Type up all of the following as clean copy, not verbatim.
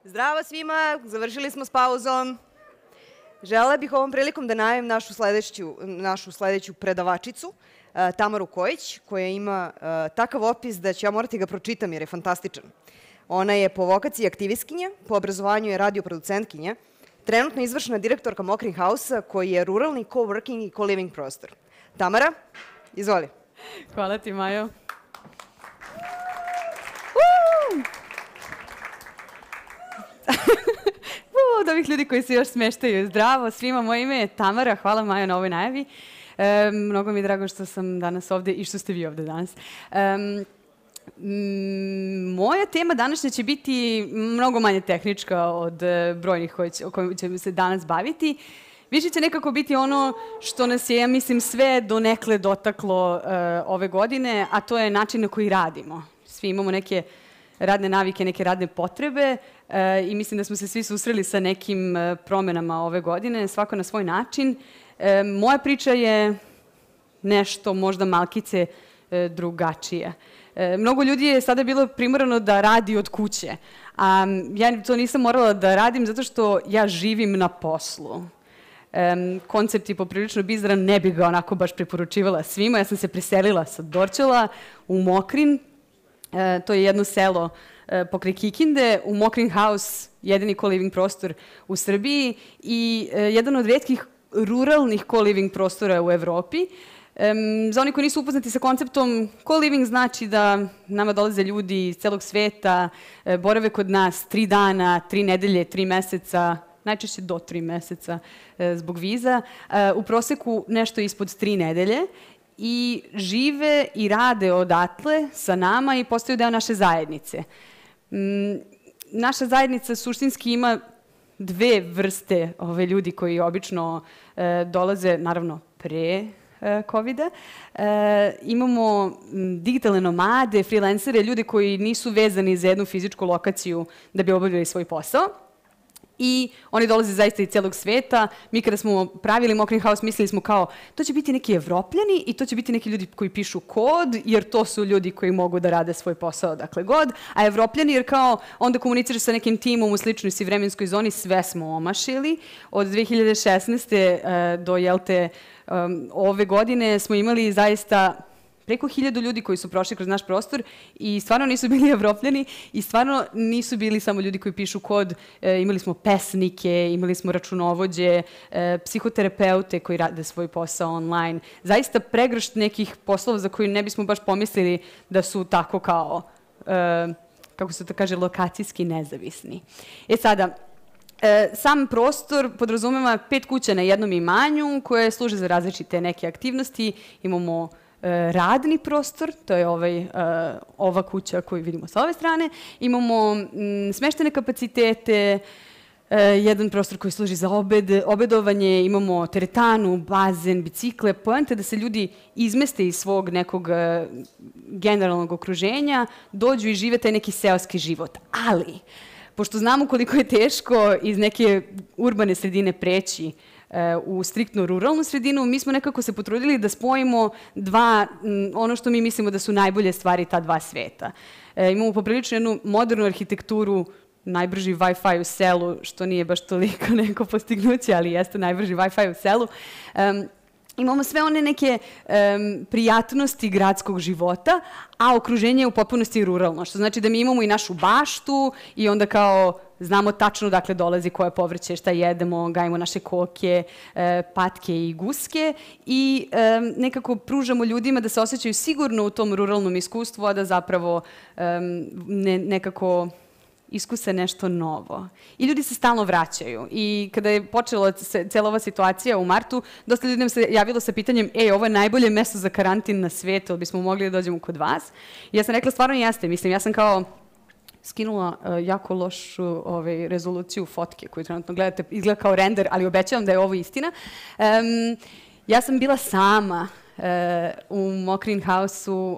Zdravo svima, završili smo s pauzom. Želela bih ovom prilikom da najavim našu sledeću predavačicu, Tamaru Kojić, koja ima takav opis da ću ja morati ga pročitam jer je fantastičan. Ona je po vokaciji aktivistkinja, po obrazovanju je radioproducentkinja, trenutno izvršna direktorka Mokrin House-a, koji je ruralni coworking i co-living prostor. Tamara, izvoli. Hvala ti, Majo. Od ovih ljudi koji se još smeštaju. Zdravo svima, moje ime je Tamara. Hvala, Majo, na ovoj najavi. Mnogo mi je drago što sam danas ovde i što ste vi ovde danas. Moja tema današnja će biti mnogo manje tehnička od brojnih o kojima ćemo se danas baviti. Više će nekako biti ono što nas je, ja mislim, sve donekle dotaklo ove godine, a to je način na koji radimo. Svi imamo neke radne navike, neke radne potrebe i mislim da smo se svi susreli sa nekim promenama ove godine, svako na svoj način. Moja priča je nešto možda malkice drugačije. Mnogo ljudi je sada bilo primorano da radi od kuće, a ja to nisam morala da radim zato što ja živim na poslu. Koncept je poprilično bizaran, ne bih ga onako baš preporučivala svima. Ja sam se preselila sa Dorćola u Mokrin. To je jedno selo pokraj Kikinde, u Mokrin House, jedini co-living prostor u Srbiji i jedan od retkih ruralnih co-living prostora u Evropi. Za oni koji nisu upoznati sa konceptom, co-living znači da nama dolaze ljudi iz celog sveta, borave kod nas 3 dana, 3 nedelje, 3 meseca, najčešće do 3 meseca zbog viza, u proseku nešto ispod 3 nedelje i žive i rade odatle sa nama i postaju deo naše zajednice. Naša zajednica suštinski ima 2 vrste ljudi koji obično dolaze, naravno, pre COVID-a. Imamo digitalne nomade, freelancere, ljude koji nisu vezani za jednu fizičku lokaciju da bi obavljali svoj posao. I oni dolaze zaista iz celog sveta. Mi kada smo pravili Mokrin House mislili smo kao to će biti neki Evropljani i to će biti neki ljudi koji pišu kod, jer to su ljudi koji mogu da rade svoj posao dakle god, a Evropljani jer kao onda komuniciraš sa nekim timom u sličnoj si vremenskoj zoni, sve smo omašili. Od 2016. Do ove godine smo imali zaista preko 1000 ljudi koji su prošli kroz naš prostor i stvarno nisu bili Evropljani i stvarno nisu bili samo ljudi koji pišu kod. Imali smo pesnike, imali smo računovođe, psihoterapeute koji rade svoj posao online. Zaista pregršt nekih poslova za koje ne bismo baš pomislili da su tako kao, kako se to kaže, lokacijski nezavisni. Sada, sam prostor podrazumeva 5 kuća na jednom imanju koje služe za različite neke aktivnosti. Imamo radni prostor, to je ova kuća koju vidimo sa ove strane. Imamo smeštene kapacitete, jedan prostor koji služi za obedovanje, imamo teretanu, bazen, bicikle. Poenta je da se ljudi izmeste iz svog nekog generalnog okruženja, dođu i žive taj neki seoski život. Ali, pošto znamo koliko je teško iz neke urbane sredine preći u striktno ruralnu sredinu, mi smo nekako se potrudili da spojimo ono što mi mislimo da su najbolje stvari ta 2 sveta. Imamo poprilično jednu modernu arhitekturu, najbrži Wi-Fi u selu, što nije baš toliko neko postignuće, ali jeste najbrži Wi-Fi u selu. Imamo sve one neke prijatnosti gradskog života, a okruženje je u potpunosti ruralno, što znači da mi imamo i našu baštu i onda kao znamo tačno dakle dolazi koje povrće, šta jedemo, gajimo naše koke, patke i guske i nekako pružamo ljudima da se osjećaju sigurno u tom ruralnom iskustvu, a da zapravo nekako iskuse nešto novo. I ljudi se stalno vraćaju. I kada je počela cijela ova situacija u martu, dosta ljudi nam se javilo sa pitanjem ovo je najbolje mesto za karantin na svijetu, ali bismo mogli da dođemo kod vas. I ja sam rekla, stvarno jeste. Mislim, ja sam kao skinula jako lošu rezoluciju fotke koju trenutno gledate, izgleda kao render, ali obećavam da je ovo istina. Ja sam bila sama u Mokrin House-u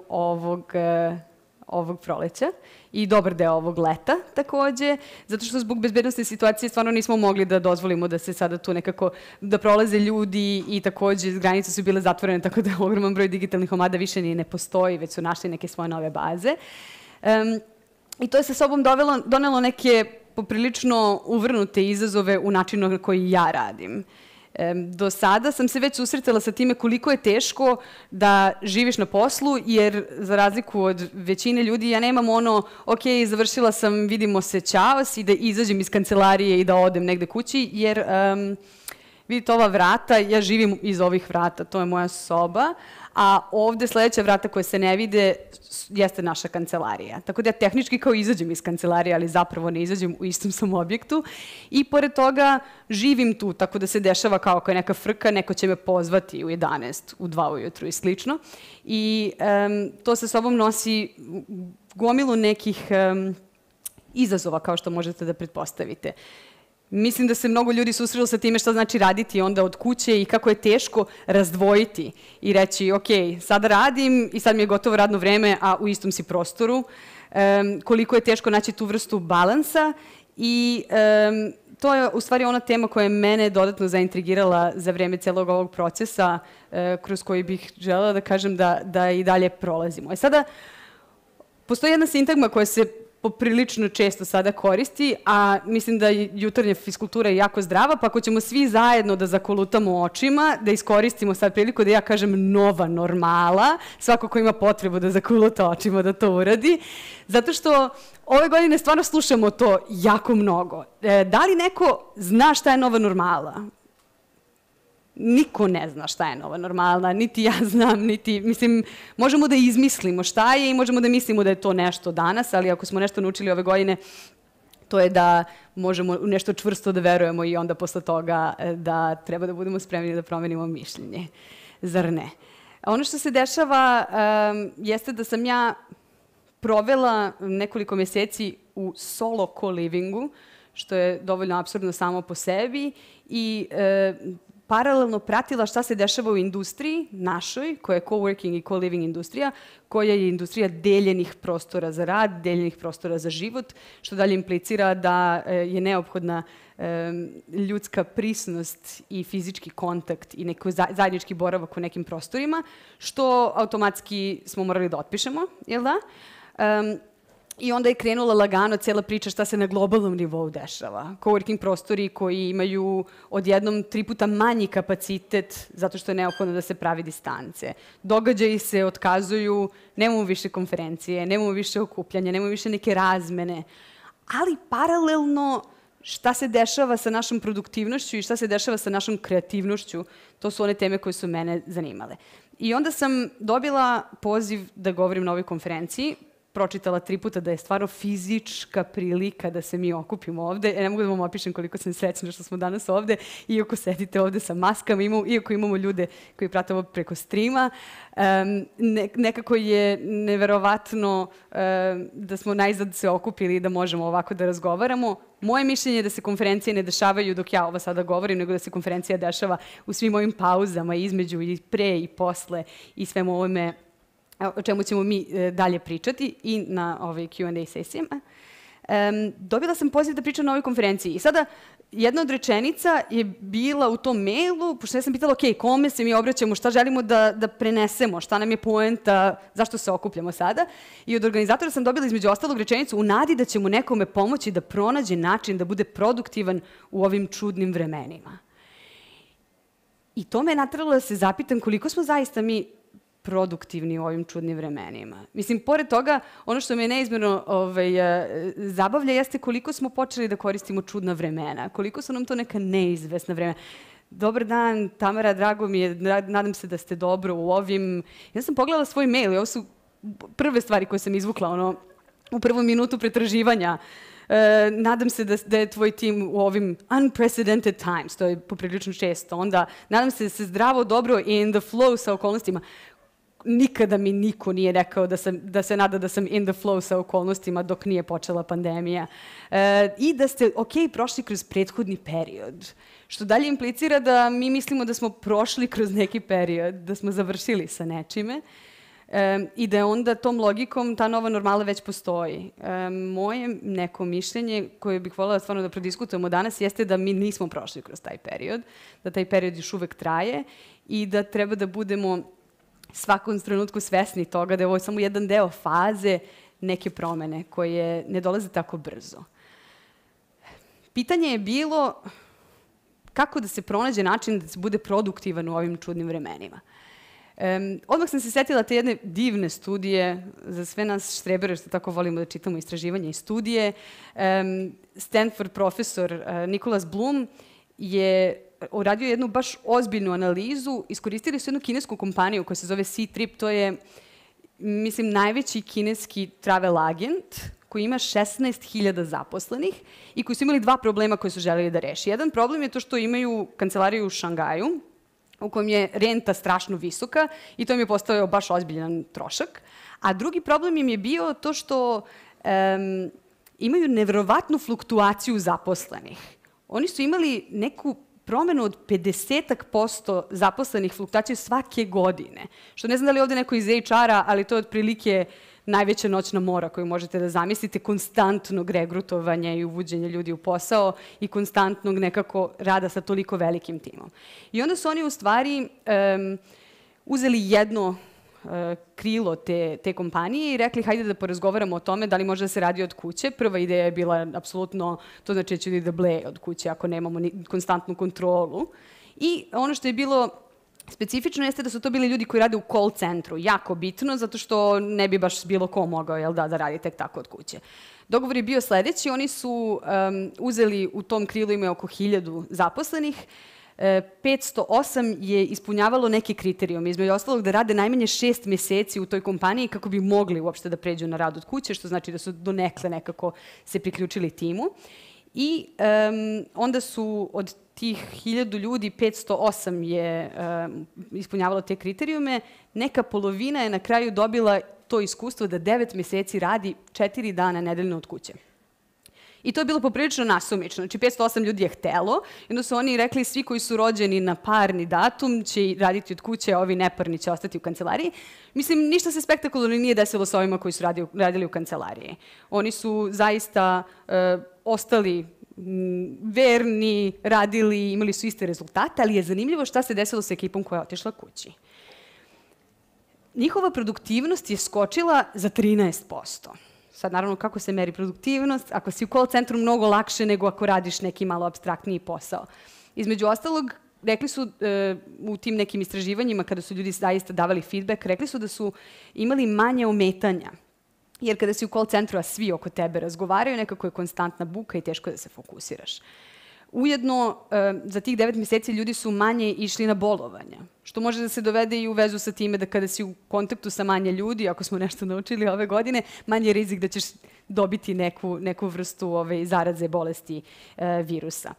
ovog proleća i dobar deo ovog leta takođe, zato što zbog bezbednostne situacije stvarno nismo mogli da dozvolimo da se sada tu nekako, da prolaze ljudi i takođe granice su bile zatvorene, tako da ogroman broj digitalnih nomada više ni ne postoji, već su našli neke svoje nove baze. I to je sa sobom donelo neke poprilično uvrnute izazove u načinu na koji ja radim. Do sada sam se već susretala sa time koliko je teško da živiš na poslu, jer za razliku od većine ljudi ja nemam ono, ok, završila sam, vidimo se, ćao, i da izađem iz kancelarije i da odem negde kući, jer vidite ova vrata, ja živim iz ovih vrata, to je moja soba, a ovde sledeća vrata koja se ne vide jeste naša kancelarija. Tako da ja tehnički kao izađem iz kancelarije, ali zapravo ne izađem, u istom sam objektu. I pored toga živim tu, tako da se dešava kao ako je neka frka, neko će me pozvati u 11, u 2 ujutru i slično. I to sa sobom nosi gomilu nekih izazova, kao što možete da pretpostavite. Mislim da se mnogo ljudi susrelo sa time šta znači raditi onda od kuće i kako je teško razdvojiti i reći, ok, sada radim i sad mi je gotovo radno vreme, a u istom si prostoru. Koliko je teško naći tu vrstu balansa i to je u stvari ona tema koja je mene dodatno zaintrigirala za vreme celog ovog procesa kroz koji bih želela da kažem da i dalje prolazimo. Sada, postoji jedna sintagma koja se poprilično često sada koristi, a mislim da jutarnja fiskultura je jako zdrava, pa ako ćemo svi zajedno da zakolutamo očima, da iskoristimo sad priliku da ja kažem nova normala, svako ko ima potrebu da zakoluta očima da to uradi, zato što ove godine stvarno slušamo to jako mnogo. Da li neko zna šta je nova normala? Niko ne zna šta je nova normalna, niti ja znam, mislim, možemo da izmislimo šta je i možemo da mislimo da je to nešto danas, ali ako smo nešto naučili ove godine, to je da možemo u nešto čvrsto da verujemo i onda posle toga da treba da budemo spremni da promenimo mišljenje. Zar ne? Ono što se dešava jeste da sam ja provela nekoliko meseci u solo co-livingu, što je dovoljno apsurdno samo po sebi i paralelno pratila šta se dešava u industriji našoj, koja je coworking i co-living industrija, koja je industrija deljenih prostora za rad, deljenih prostora za život, što dalje implicira da je neophodna ljudska prisnost i fizički kontakt i neki zajednički boravak u nekim prostorima, što automatski smo morali da otpišemo, jel da? I onda je krenula lagano cijela priča šta se na globalnom nivou dešava. Coworking prostori koji imaju odjednom 3 puta manji kapacitet zato što je neophodno da se pravi distance. Događaji se otkazuju, nemamo više konferencije, nemamo više okupljanja, nemamo više neke razmene. Ali paralelno šta se dešava sa našom produktivnošću i šta se dešava sa našom kreativnošću, to su one teme koje su mene zanimale. I onda sam dobila poziv da govorim na ovoj konferenciji, pročitala 3 puta da je stvarno fizička prilika da se mi okupimo ovde. Ne mogu da vam opišem koliko sam srećna što smo danas ovde, iako sedite ovde sa maskama, iako imamo ljude koji prate ovo preko streama. Nekako je neverovatno da smo najzad se okupili i da možemo ovako da razgovaramo. Moje mišljenje je da se konferencije ne dešavaju dok ja ovo sada govorim, nego da se konferencija dešava u svim ovim pauzama, između i pre i posle i svemu ovome o čemu ćemo mi dalje pričati i na ovoj Q&A sesijama. Dobila sam poziv da pričam na ovoj konferenciji i sada jedna od rečenica je bila u tom mailu, pošto ja sam pitala, ok, kome se mi obraćamo, šta želimo da prenesemo, šta nam je poenta, zašto se okupljamo sada. I od organizatora sam dobila između ostalog rečenicu u nadi da ćemo nekome pomoći da pronađe način da bude produktivan u ovim čudnim vremenima. I to me je nateralo da se zapitam koliko smo zaista mi produktivni u ovim čudnim vremenima. Mislim, pored toga, ono što me neizmjerno zabavlja jeste koliko smo počeli da koristimo čudna vremena, koliko su nam to neka neizvesna vremena. Dobar dan, Tamara, drago mi je, nadam se da ste dobro u ovim. Ja sam pogledala svoj mail i ovo su prve stvari koje sam izvukla u prvu minutu pretraživanja. Nadam se da je tvoj tim u ovim unprecedented times, to je poprilično često. Onda, nadam se da se zdravo, dobro i in the flow sa okolnostima. Nikada mi niko nije rekao da se nada da sam in the flow sa okolnostima dok nije počela pandemija. I da ste, ok, prošli kroz prethodni period. Što dalje implicira da mi mislimo da smo prošli kroz neki period, da smo završili sa nečime. I da je onda tom logikom ta nova normala već postoji. Moje neko mišljenje koje bih voljela stvarno da prodiskutujemo danas jeste da mi nismo prošli kroz taj period, da taj period još uvek traje i da treba da budemo svakom trenutku svesni toga da je ovo samo jedan deo faze neke promene koje ne dolaze tako brzo. pitanje je bilo kako da se pronađe način da se bude produktivan u ovim čudnim vremenima. Odmah sam se setila te jedne divne studije, za sve nas štrebere što tako volimo da čitamo istraživanja i studije. Stanford profesor Nicholas Bloom je uradio jednu baš ozbiljnu analizu. Iskoristili su jednu kinesku kompaniju koja se zove Ctrip, to je, mislim, najveći kineski travel agent koji ima 16.000 zaposlenih i koji su imali dva problema koje su želeli da reši. Jedan problem je to što imaju kancelariju u Šangaju, u kojem je renta strašno visoka i to im je postao baš ozbiljan trošak. A drugi problem im je bio to što imaju neverovatnu fluktuaciju zaposlenih. Oni su imali neku promenu od 50% zaposlenih fluktuaciju svake godine. Što ne znam da li je ovde neko iz HR-a, ali to je otprilike najveća noćna mora koju možete da zamislite, konstantnog regrutovanja i uvođenja ljudi u posao i konstantnog nekako rada sa toliko velikim timom. I onda su oni u stvari uzeli jedno krilo te kompanije i rekli hajde da porazgovaramo o tome da li može da se radi od kuće. Prva ideja je bila apsolutno, to znači da će ljudi da bleje od kuće ako nemamo konstantnu kontrolu. I ono što je bilo specifično jeste da su to bili ljudi koji rade u call centru. Jako bitno, zato što ne bi baš bilo ko mogao da radi tek tako od kuće. Dogovor je bio sledeći. Oni su uzeli, u tom krilu imaju oko 1000 zaposlenih, 508 je ispunjavalo neke kriterijume, između ostalog da rade najmanje 6 meseci u toj kompaniji kako bi mogli uopšte da pređu na rad od kuće, što znači da su donekle nekako se priključili timu. I onda su od tih 1000 ljudi, 508 je ispunjavalo te kriterijume, neka polovina je na kraju dobila to iskustvo da 9 meseci radi 4 dana nedeljno od kuće. I to je bilo poprilično nasumično. Znači, 508 ljudi je htelo. I onda su oni rekli svi koji su rođeni na parni datum će raditi od kuće, a ovi neparni će ostati u kancelariji. Mislim, ništa se spektakularno nije desilo sa ovima koji su radili u kancelariji. Oni su zaista ostali verni, radili, imali su iste rezultate, ali je zanimljivo šta se desilo sa ekipom koja je otišla kući. Njihova produktivnost je skočila za 13%. Sad, naravno, kako se meri produktivnost? Ako si u call centru, mnogo lakše nego ako radiš neki malo apstraktniji posao. Između ostalog, rekli su u tim nekim istraživanjima, kada su ljudi zaista davali feedback, rekli su da su imali manje ometanja. Jer kada si u call centru, a svi oko tebe razgovaraju, nekako je konstantna buka i teško je da se fokusiraš. Ujedno, za tih 9 meseci ljudi su manje išli na bolovanja, što može da se dovede i u vezu sa time da kada si u kontaktu sa manje ljudi, ako smo nešto naučili ove godine, manje je rizik da ćeš dobiti neku vrstu zaraze, bolesti, virusa.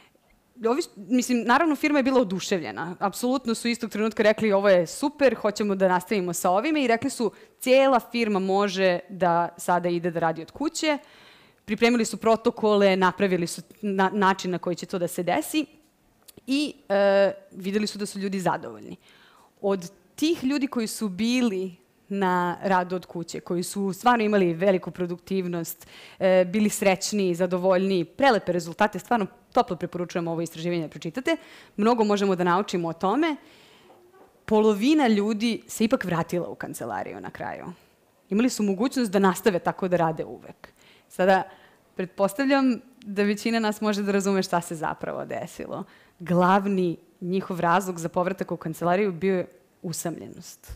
Mislim, naravno, firma je bila oduševljena. Apsolutno su istog trenutka rekli ovo je super, hoćemo da nastavimo sa ovime i rekli su cijela firma može da sada ide da radi od kuće. Pripremili su protokole, napravili su način na koji će to da se desi i videli su da su ljudi zadovoljni. Od tih ljudi koji su bili na radu od kuće, koji su stvarno imali veliku produktivnost, bili srećniji, zadovoljniji, prelepe rezultate, stvarno toplo preporučujemo ovo istraživanje da pročitate, mnogo možemo da naučimo o tome. Polovina ljudi se ipak vratila u kancelariju na kraju. Imali su mogućnost da nastave tako da rade uvek. Sada, pretpostavljam da većina nas može da razume šta se zapravo desilo. Glavni njihov razlog za povratak u kancelariju bio je usamljenost.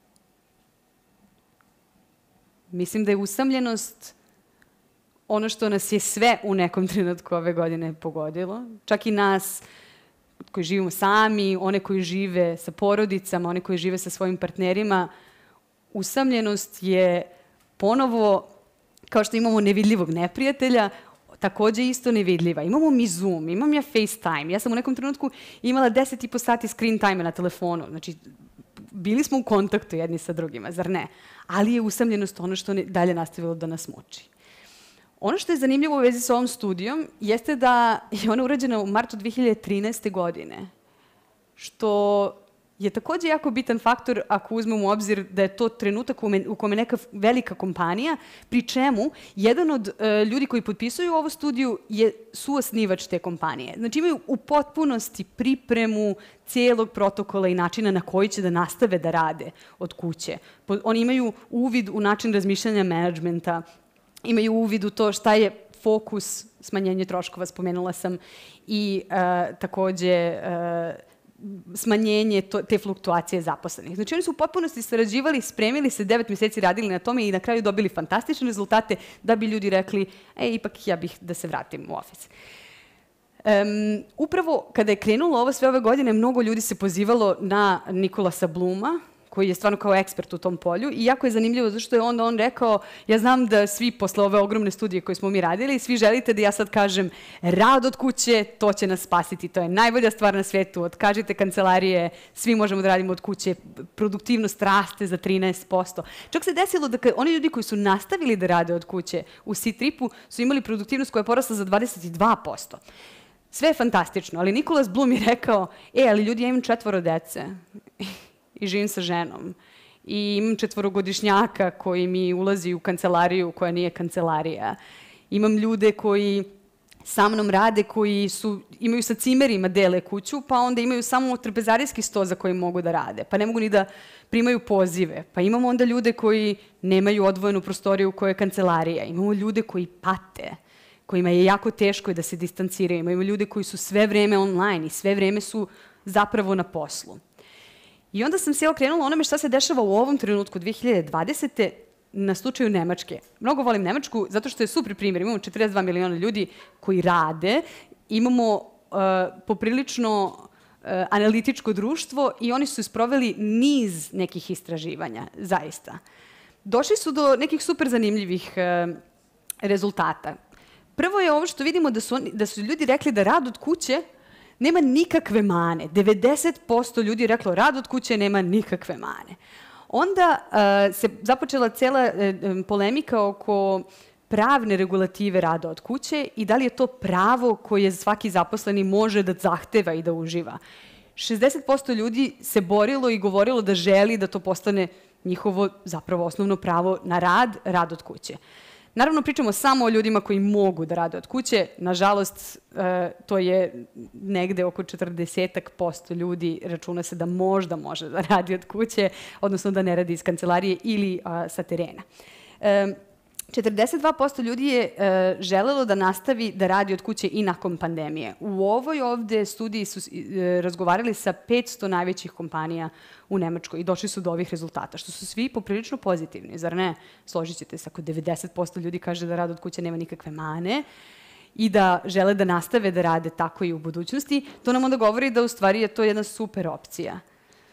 Mislim da je usamljenost ono što nas je sve u nekom trenutku ove godine pogodilo. Čak i nas koji živimo sami, one koji žive sa porodicama, one koji žive sa svojim partnerima. Usamljenost je ponovo, kao što imamo nevidljivog neprijatelja, takođe isto nevidljiva. Imamo mi Zoom, imam ja FaceTime. Ja sam u nekom trenutku imala 10,5 sati screen time na telefonu. Znači, bili smo u kontaktu jedni sa drugima, zar ne? Ali je usamljenost ono što dalje nastavilo da nas muči. Ono što je zanimljivo u vezi sa ovom studijom jeste da je ona urađena u martu 2013. godine, što je takođe jako bitan faktor ako uzmemo u obzir da je to trenutak u kome neka velika kompanija, pri čemu jedan od ljudi koji potpisuju ovu studiju je suosnivač te kompanije. Znači imaju u potpunosti pripremu cijelog protokola i načina na koji će da nastave da rade od kuće. Oni imaju uvid u način razmišljanja menadžmenta, imaju uvid u to šta je fokus smanjenje troškova, spomenula sam, i takođe smanjenje te fluktuacije zaposlenih. Znači, oni su u potpunosti sarađivali, spremili se, 9 meseci radili na tome i na kraju dobili fantastične rezultate da bi ljudi rekli, ipak ja bih da se vratim u ofis. Upravo kada je krenulo ovo sve ove godine, mnogo ljudi se pozivalo na Nikolasa Bluma, koji je stvarno kao ekspert u tom polju, i jako je zanimljivo zato što je on rekao, ja znam da svi posle ove ogromne studije koje smo mi radili, svi želite da ja sad kažem rad od kuće, to će nas spasiti, to je najbolja stvar na svetu, otkažite kancelarije, svi možemo da radimo od kuće, produktivnost raste za 13%. Čak se desilo da oni ljudi koji su nastavili da rade od kuće u C-Tripu su imali produktivnost koja je porasla za 22%. Sve je fantastično, ali Nikolas Blum je rekao, ali ljudi, ja imam 4 dece i živim sa ženom i imam 4-godišnjaka koji mi ulazi u kancelariju koja nije kancelarija. Imam ljude koji sa mnom rade, koji imaju sa cimerima, dele kuću, pa onda imaju samo trpezarijski sto za koji mogu da rade, pa ne mogu ni da primaju pozive. Pa imamo onda ljude koji nemaju odvojenu prostoriju u kojoj je kancelarija. Imamo ljude koji pate, kojima je jako teško da se distanciraju. Imamo ljude koji su sve vreme online i sve vreme su zapravo na poslu. I onda sam se okrenula onome šta se dešava u ovom trenutku 2020. na slučaju Nemačke. Mnogo volim Nemačku zato što je super primjer. Imamo 42 miliona ljudi koji rade, imamo poprilično analitičko društvo i oni su sproveli niz nekih istraživanja, zaista. Došli su do nekih super zanimljivih rezultata. Prvo je ovo što vidimo da su ljudi rekli da rad od kuće nema nikakve mane. 90% ljudi je reklo rad od kuće nema nikakve mane. Onda se započela cela polemika oko pravne regulative rada od kuće i da li je to pravo koje svaki zaposleni može da zahteva i da uživa. 60% ljudi se borilo i govorilo da želi da to postane njihovo zapravo osnovno pravo na rad od kuće. Naravno, pričamo samo o ljudima koji mogu da rade od kuće. Nažalost, to je negde oko 40% ljudi računa se da možda može da radi od kuće, odnosno da ne radi iz kancelarije ili sa terena. 42% ljudi je želelo da nastavi da radi od kuće i nakon pandemije. U ovoj ovde studiji su razgovarali sa 500 najvećih kompanija u Nemačkoj i došli su do ovih rezultata, što su svi poprilično pozitivni, zar ne? Složit ćete se, ako 90% ljudi kaže da rad od kuće nema nikakve mane i da žele da nastave da rade tako i u budućnosti, to nam onda govori da u stvari je to jedna super opcija.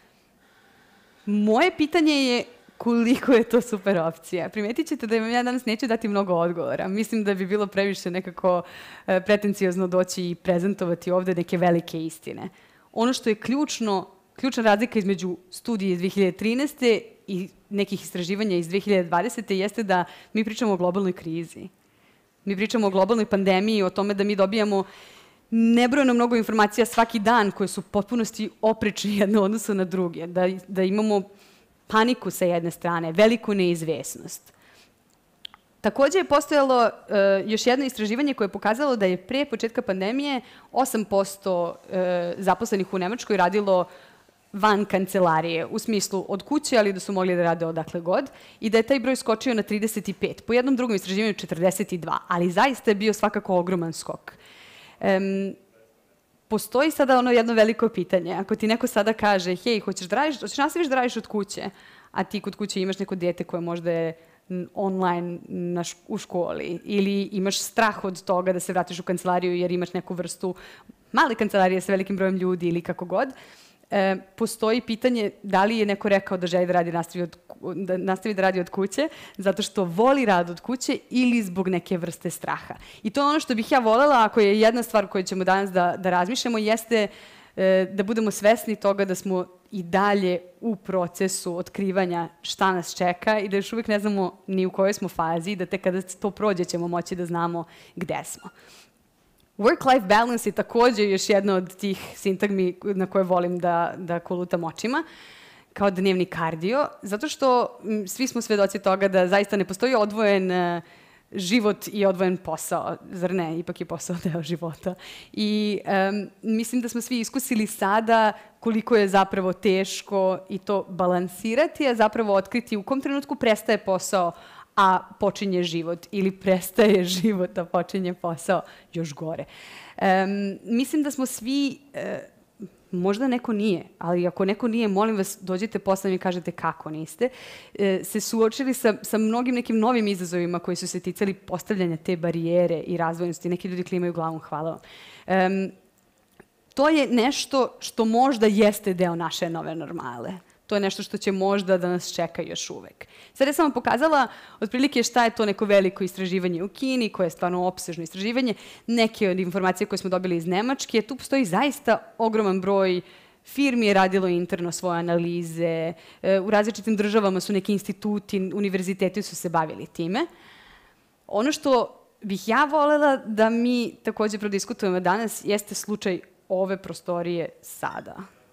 Moje pitanje je koliko je to super opcija. Primetit ćete da vam ja danas neću dati mnogo odgovora. Mislim da bi bilo previše nekako pretenciozno doći i prezentovati ovde neke velike istine. Ono što je ključna razlika između studije iz 2013. i nekih istraživanja iz 2020. jeste da mi pričamo o globalnoj krizi. Mi pričamo o globalnoj pandemiji, o tome da mi dobijamo nebrojno mnogo informacija svaki dan koje su potpunosti oprečne jedne odnosu na druge. Da imamo paniku sa jedne strane, veliku neizvesnost. Takođe je postojalo još jedno istraživanje koje je pokazalo da je pre početka pandemije 8% zaposlenih u Nemačkoj radilo van kancelarije, u smislu od kuće, ali da su mogli da rade odakle god, i da je taj broj skočio na 35. Po jednom drugom istraživanju 42, ali zaista je bio svakako ogroman skok. Postoji sada jedno veliko pitanje. Ako ti neko sada kaže, hej, hoćeš nastaviš da radiš od kuće, a ti kod kuće imaš neko dijete koje možda je online u školi ili imaš strah od toga da se vratiš u kancelariju jer imaš neku vrstu male kancelarije sa velikim brojem ljudi ili kako god, postoji pitanje da li je neko rekao da želi da nastavi da radi od kuće zato što voli rad od kuće ili zbog neke vrste straha. I to je ono što bih ja volela, ako je jedna stvar koju ćemo danas da razmišljamo, jeste da budemo svesni toga da smo i dalje u procesu otkrivanja šta nas čeka i da još uvijek ne znamo ni u kojoj smo fazi i da tek kada to prođe ćemo moći da znamo gde smo. Work-life balance je takođe još jedna od tih sintagmi na koje volim da kolutam očima, kao dnevni kardio, zato što svi smo svedoci toga da zaista ne postoji odvojen život i odvojen posao. Zar ne? Ipak je posao deo života. I mislim da smo svi iskusili sada koliko je zapravo teško i to balansirati, a zapravo otkriti u kom trenutku prestaje posao, a počinje život, ili prestaje život, a počinje posao, još gore. Mislim da smo svi, možda neko nije, ali ako neko nije, molim vas, dođite posle i kažete kako niste, se suočili sa mnogim nekim novim izazovima koji su se ticali postavljanja te barijere i razvojnosti. Neki ljudi klimaju glavom, hvala vam. To je nešto što možda jeste deo naše nove normale. To je nešto što će možda da nas čeka još uvek. Sada sam vam pokazala otprilike šta je to neko veliko istraživanje u Kini, koje je stvarno opsežno istraživanje. Neke od informacija koje smo dobili iz Nemačke, tu postoji zaista ogroman broj firmi je radilo interno svoje analize, u različitim državama su neki instituti, univerziteti su se bavili time. Ono što bih ja volela da mi takođe prodiskutujemo danas jeste slučaj ove prostorije sada.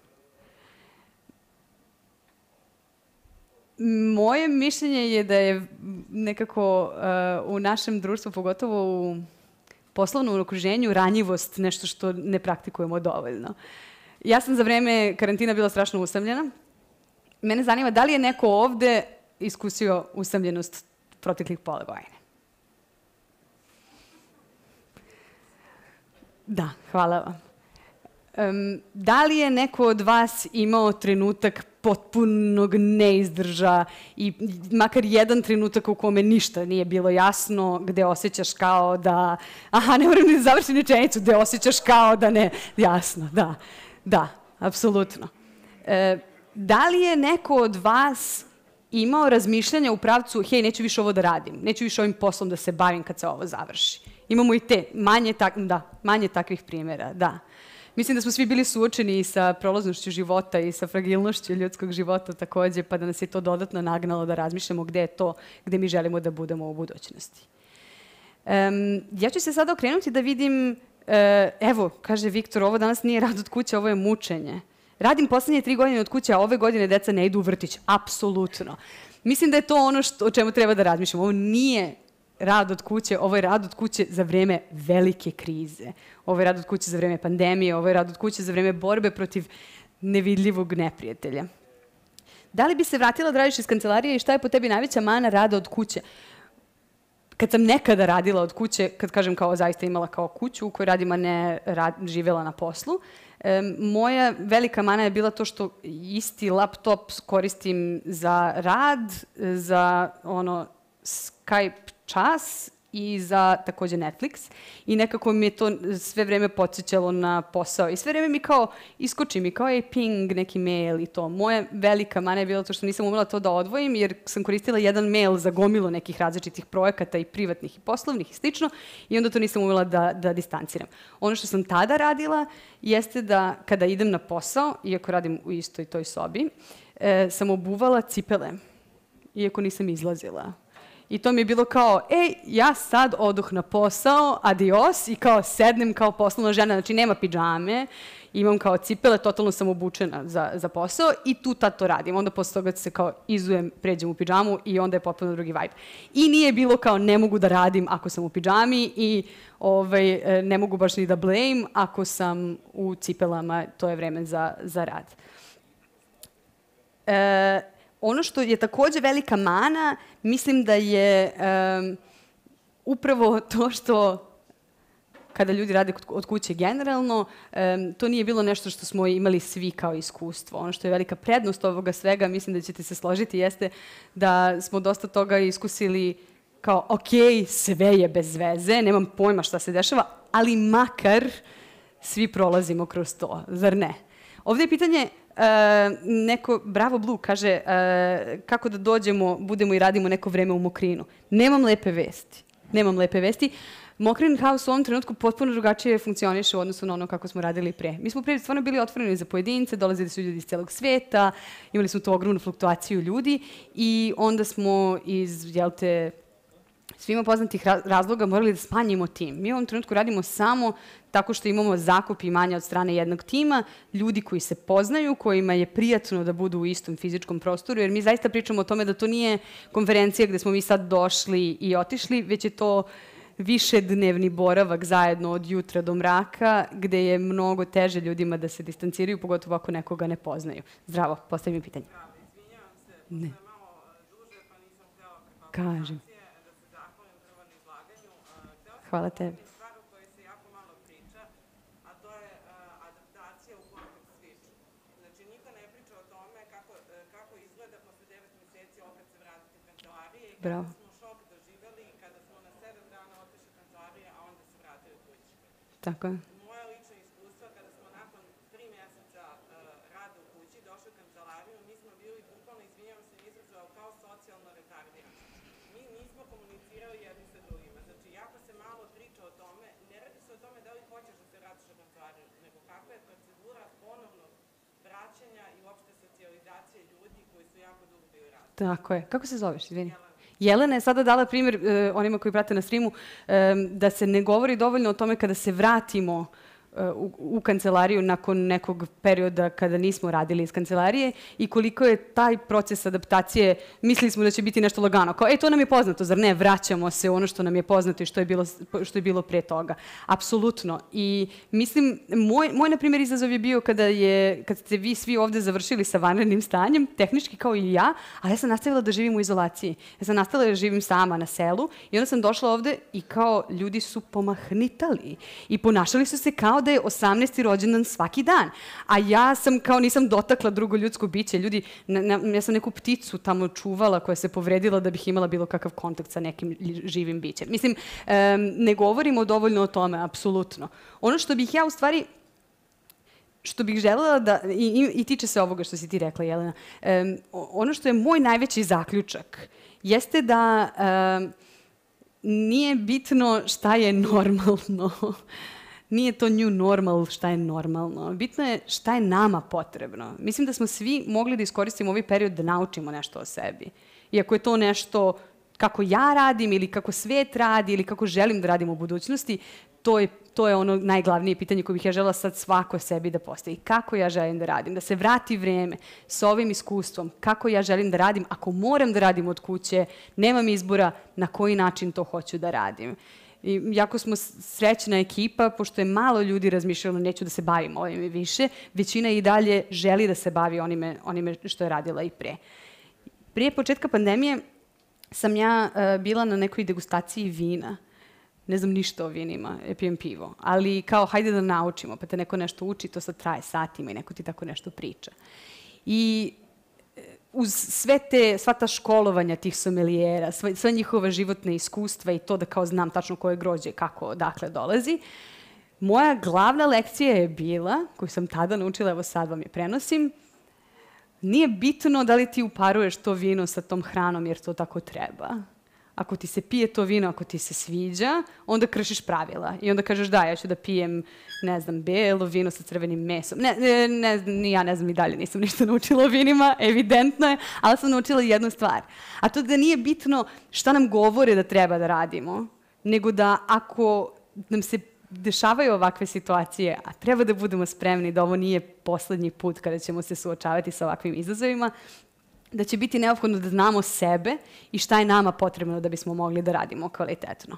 Moje mišljenje je da je nekako u našem društvu, pogotovo u poslovnom okruženju, ranjivost nešto što ne praktikujemo dovoljno. Ja sam za vreme karantina bila strašno usamljena. Mene zanima da li je neko ovde iskusio usamljenost proteklih pola godine. Da, hvala vam. Da li je neko od vas imao trenutak potpunog neizdrža i makar jedan trenutak u kome ništa nije bilo jasno, gde osjećaš kao da... Aha, ne moram ni završiti rečenicu, gde osjećaš kao da ne... Jasno, da, apsolutno. Da li je neko od vas imao razmišljanja u pravcu, hej, neću više ovo da radim, neću više ovim poslom da se bavim kad se ovo završi? Imamo i te, manje takvih primjera, da. Mislim da smo svi bili suočeni sa prolaznošću života i sa fragilnošću ljudskog života takođe, pa da nas je to dodatno nagnalo da razmišljamo gde je to, gde mi želimo da budemo u budućnosti. Ja ću se sada okrenuti da vidim, evo, kaže Viktor, ovo danas nije rad od kuće, ovo je mučenje. Radim poslednje 3 godine od kuće, a ove godine deca ne idu u vrtić. Apsolutno. Mislim da je to ono o čemu treba da razmišljamo. Ovo nije rad od kuće, ovo je rad od kuće za vreme velike krize. Ovo je rad od kuće za vreme pandemije, ovo je rad od kuće za vreme borbe protiv nevidljivog neprijatelja. Da li bi se vratila da radiš iz kancelarije i šta je po tebi najveća mana rada od kuće? Kad sam nekada radila od kuće, kad kažem kao zaista imala kao kuću u kojoj radim, a ne živela na poslu, moja velika mana je bila to što isti laptop koristim za rad, za Skype čas i za takođe Netflix. I nekako mi je to sve vreme podsjećalo na posao. I sve vreme mi kao iskoči mi, kao je ping, neki mail i to. Moja velika mana je bila to što nisam umela to da odvojim, jer sam koristila jedan mail za gomilu nekih različitih projekata i privatnih i poslovnih i slično, i onda to nisam umela da distanciram. Ono što sam tada radila jeste da kada idem na posao, iako radim u istoj toj sobi, sam obuvala cipele, iako nisam izlazila. I to mi je bilo kao, ja sad oduh na posao, adios, i kao sednem kao poslovna žena, znači nema pidžame, imam kao cipele, totalno sam obučena za posao i tu tad to radim. Onda posle toga se kao izujem, pređem u pidžamu i onda je potpuno drugi vibe. I nije bilo kao ne mogu da radim ako sam u pidžami i ne mogu baš ni da blame ako sam u cipelama, to je vreme za rad. Ono što je takođe velika mana, mislim da je upravo to što kada ljudi rade od kuće generalno, to nije bilo nešto što smo imali svi kao iskustvo. Ono što je velika prednost ovoga svega, mislim da ćete se složiti, jeste da smo dosta toga iskusili kao, ok, sve je bez veze, nemam pojma šta se dešava, ali makar svi prolazimo kroz to, zar ne? Ovde je pitanje, neko, Bravo Blue, kaže kako da dođemo, budemo i radimo neko vreme u Mokrinu. Nemam lepe vesti. Mokrin House u ovom trenutku potpuno drugačije funkcioniše u odnosu na ono kako smo radili pre. Mi smo pre stvarno bili otvoreni za pojedince, dolazili su ljudi iz celog sveta, imali smo tu ogromnu fluktuaciju ljudi i onda smo iz, svima poznatih razloga morali da smanjimo tim. Mi u ovom trenutku radimo samo tako što imamo zakup imanja od strane jednog tima, ljudi koji se poznaju, kojima je prijatno da budu u istom fizičkom prostoru, jer mi zaista pričamo o tome da to nije konferencija gde smo mi sad došli i otišli, već je to višednevni boravak zajedno od jutra do mraka, gde je mnogo teže ljudima da se distanciraju, pogotovo ako nekoga ne poznaju. Zdravo, postavim mi pitanje. Izvinjavam se, Ne. Malo duže, pa nisam htjela Kažem. hvala tebi. Stvar o kojoj se jako malo priča, a to je adaptacija u kontekst sviču. Znači, niko ne priča o tome kako izgleda posle 9 meseci opet se vratiti u kancelarije i kada smo šok doživeli kada smo na 7 dana otišli u kancelarije, a onda se vratili kući. Tako je. Moje lično iskustvo, kada smo nakon 3 meseca rada u kući došli u kancelariju, mi smo bili bukvalno, izvinjavam se na izrazu, kao socijalno retardirani. Mi nismo komunicirali jedni sa drugima. Znači, jako se malo priča o tome, ne radi se o tome da li hoćeš da se vratiš u kancelariju, nego kakva je procedura ponovnog vraćanja i uopšte socijalizacije ljudi koji su jako dugo bili radni. Tako je. Kako se zoveš, izvini? Jelena je sada dala primjer onima koji prate na streamu da se ne govori dovoljno o tome kada se vratimo u kancelariju nakon nekog perioda kada nismo radili iz kancelarije i koliko je taj proces adaptacije, mislili smo da će biti nešto lagano. Kao, to nam je poznato, zar ne? Vraćamo se u ono što nam je poznato i što je bilo pre toga. Apsolutno. I mislim, moj na primjer, izazov je bio kad ste vi svi ovde završili sa vanrednim stanjem, tehnički kao i ja, ali ja sam nastavila da živim u izolaciji. Ja sam nastavila da živim sama na selu i onda sam došla ovde i kao ljudi su pomahnitali i ponašali su se kao da je 18. rođendan svaki dan. A ja sam kao nisam dotakla drugo ljudsko biće. Ljudi, ja sam neku pticu tamo čuvala koja se povredila da bih imala bilo kakav kontakt sa nekim živim bićem. Mislim, ne govorimo dovoljno o tome, apsolutno. Ono što bih ja u stvari što bih želela da, i tiče se ovoga što si ti rekla, Jelena, ono što je moj najveći zaključak jeste da nije bitno šta je normalno. Nije to new normal šta je normalno. Bitno je šta je nama potrebno. Mislim da smo svi mogli da iskoristimo ovaj period da naučimo nešto o sebi. Iako je to nešto kako ja radim ili kako svet radi ili kako želim da radim u budućnosti, to je ono najglavnije pitanje koje bih ja želela sad svako sebi da postavi. Kako ja želim da radim? Da se vrati vreme sa ovim iskustvom. Kako ja želim da radim? Ako moram da radim od kuće, nemam izbora na koji način to hoću da radim. I jako smo srećna ekipa, pošto je malo ljudi razmišljalo neću da se bavim ovim i više, većina i dalje želi da se bavi onime što je radila i pre. Prije početka pandemije sam ja bila na nekoj degustaciji vina. Ne znam ništa o vinima, pijem pivo, ali kao hajde da naučimo, pa te neko nešto uči, to sad traje satima i neko ti tako nešto priča. I uz sva ta školovanja tih somelijera, sva njihova životna iskustva i to da kao znam tačno koje grožđe, kako, odakle dolazi, moja glavna lekcija je bila, koju sam tada naučila, evo sad vam je prenosim, nije bitno da li ti uparuješ to vino sa tom hranom jer to tako treba. Ako ti se pije to vino, ako ti se sviđa, onda kršiš pravila. I onda kažeš da, ja ću da pijem, ne znam, belo vino sa crvenim mesom. Ja ne znam i dalje, nisam ništa naučila o vinima, evidentno je, ali sam naučila jednu stvar. A to da nije bitno šta nam govore da treba da radimo, nego da ako nam se dešavaju ovakve situacije, a treba da budemo spremni da ovo nije poslednji put kada ćemo se suočavati sa ovakvim izazovima, da će biti neophodno da znamo sebe i šta je nama potrebno da bismo mogli da radimo kvalitetno.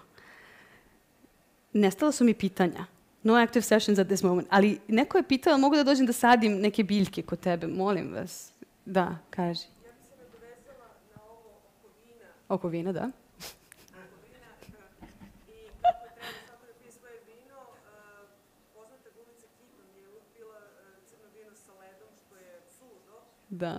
Nestala su mi pitanja. No active sessions at this moment. Ali neko je pitao, mogu da dođem da sadim neke biljke kod tebe? Molim vas. Da, kaži. Ja bih se nadovezala na ovo oko vina. Oko vina, da. Oko vina i kako treba svako da pije svoje vino. Poznata glumica Keaton je upila crno vino sa ledom, što je suludo. Da.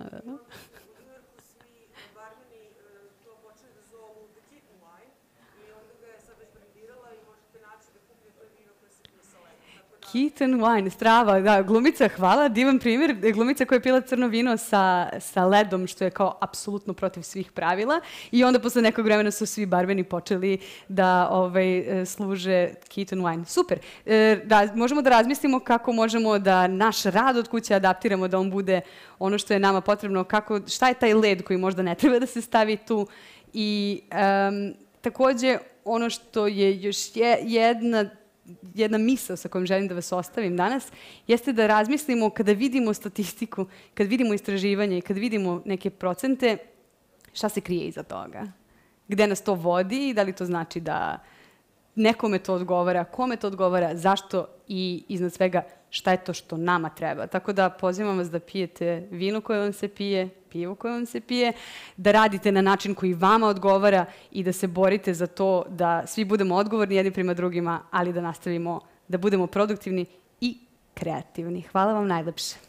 Keaton Wine, strava, da, glumica, hvala, divan primjer, glumica koja je pila crno vino sa ledom, što je kao apsolutno protiv svih pravila i onda posle nekog vremena su svi barbeni počeli da služe Keaton Wine. Super, možemo da razmislimo kako možemo da naš rad od kuće adaptiramo, da on bude ono što je nama potrebno, šta je taj led koji možda ne treba da se stavi tu i takođe ono što je još jedna misao sa kojom želim da vas ostavim danas, jeste da razmislimo kada vidimo statistiku, kad vidimo istraživanje i kad vidimo neke procente, šta se krije iza toga. Gde nas to vodi i da li to znači da nekome to odgovara, kome to odgovara, zašto i iznad svega šta je to što nama treba. Tako da pozivam vas da pijete vino koje vam se pije, pivo koje vam se pije, da radite na način koji vama odgovara i da se borite za to da svi budemo odgovorni jedni prema drugima, ali da nastavimo da budemo produktivni i kreativni. Hvala vam najlepše.